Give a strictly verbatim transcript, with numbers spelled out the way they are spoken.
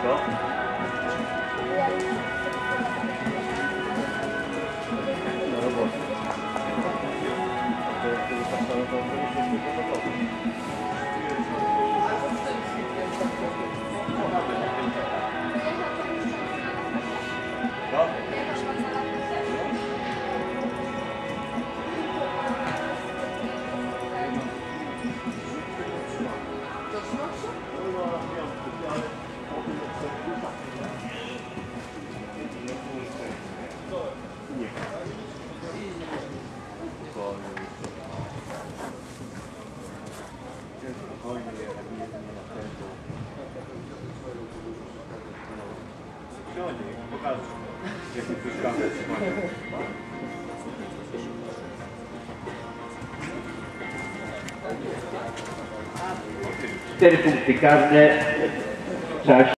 Co? Na robotę. To jak to wystarczało, to nie jest gotowe. Cztery punkty karne. Czas.